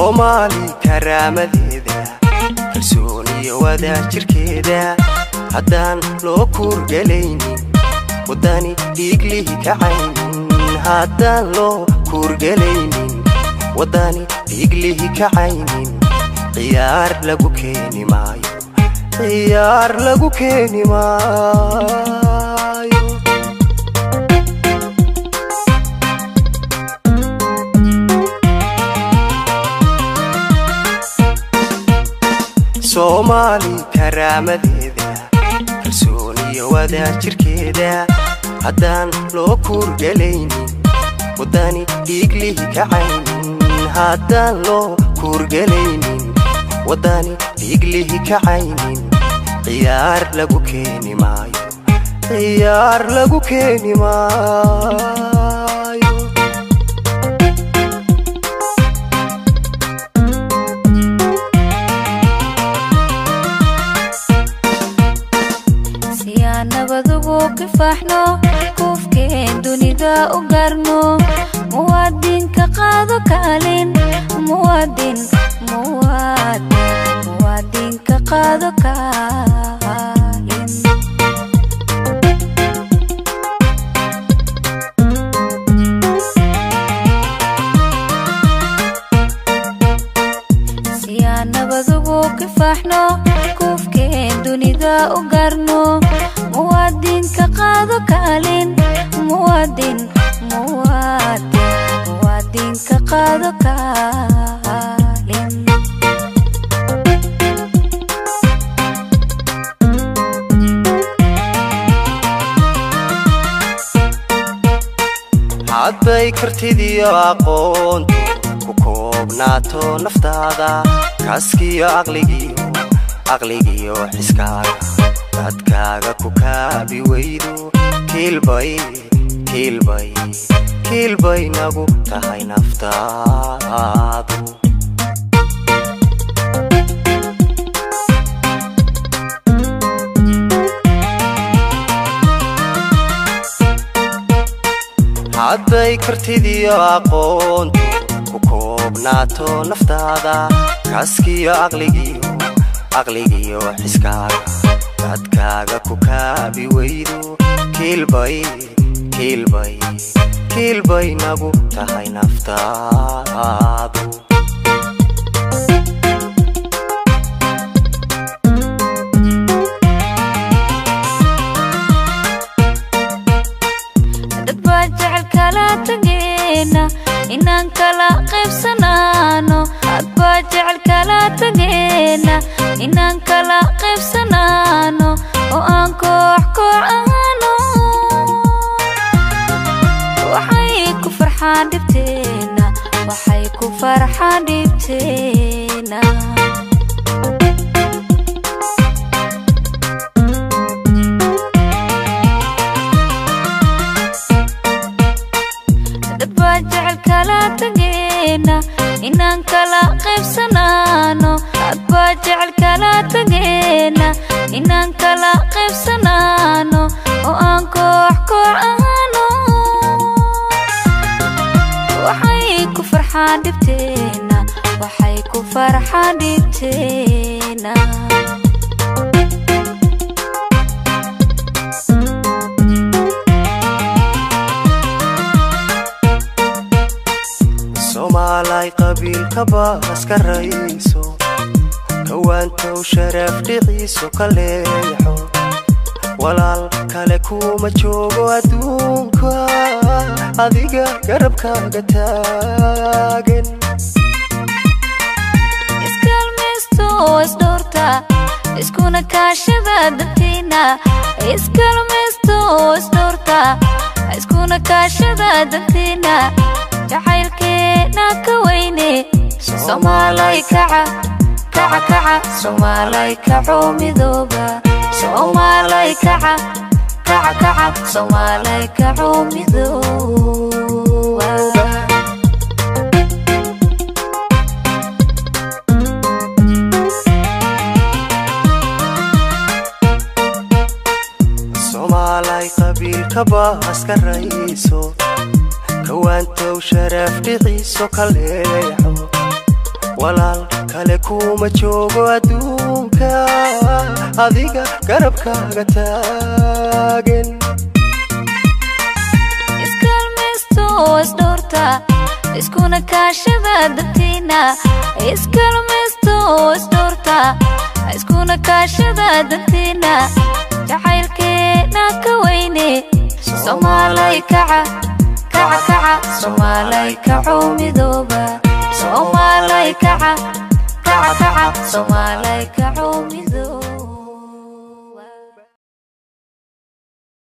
Somali karaamadeeda kalsooni wada jirkeeda haddaan loo kurgalaynin wadani dhiiglihi kacaynin haddaan loo kurgalaynin wadani dhiiglihi kacaynin ciyaar lagu keeni maayo ciyaar lagu keeni maayo Somali karaamadeeda kalsooni wada jirkeeda haddaan loo kurgalaynin wadani dhiiglihi kacaynin haddaan loo kurgalaynin wadani dhiiglihi kacaynin ciyaar lagu keeni maayo ciyaar lagu keeni maayo nabadugu kifaxno kufkeen dunida u garno muwaadinka qaado kaalin muwaadinka qaado kaalin siyaa nabadugu kifaxno kufkeen dunida u garno muwaadinka qaado kaalin muwaadinka qaado kaalin hadday kartidiyo aqoontu ku koobnaato naftaada kaaskiyo aqligiyo xiskaaga dadkaaga ku kaabi weydo kiilbay nagu tahay naftaadu hadday kartidiyo aqoontu ku koobnaato naftaada kaaskiyo aqligiyo xiskaaga dadkaaga ku kaabi weydo kiilbay nagu tahay naftaadu dad baa jecel kala tageena inaan kala qaybsanaano dad baa jecel kala tageena inaan kala qaybsanaano oo aan koox ahaano waxay ku farxaan dhibteena dad baa jecel kala tageena inaan kala qaybsanaano dad baa jecel kala tageena inaan kala qaybsanaano oo aan koox ahaano waxay ku farxaan dhibteena Somalay qabiilka baaska rayso kawaantow sharaf dhiciiso kaleexo walaal kale kuma joogo adduunka adiga garabkaaga taagan iskalmaysto isdhoorta iskuna kaashada dadkeena iskalmaysto isdhoorta iskuna kaashada dadkeena jacaylkeena ka weyne Somalay kaca Somalay kaco midooba Somalay kaca Somalay kaco midooba Somalay qabiilka baaska rayso kawaantow sharaf dhiciiso kaleexo walaal kale kuma joogo adduunka adiga garabkaaga taagan iskalmaysto isdhoorta iskuna kaashada dantiina iskalmaysto isdhoorta iskuna kaashada dantiina jacaylkeena ka weyne Somalay kaca kaca kaca Somalay kaco midooba Somalay kaca kaca kaca Somalay kaco midooba